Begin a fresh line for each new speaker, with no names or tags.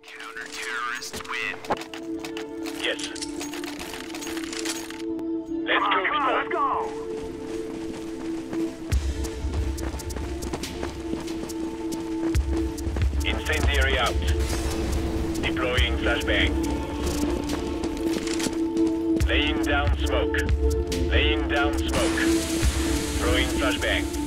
Counter-terrorists win.
Yes. Let's go, people.
Let's go!
Incendiary out. Deploying flashbang. Laying down smoke. Laying down smoke. Throwing flashbang.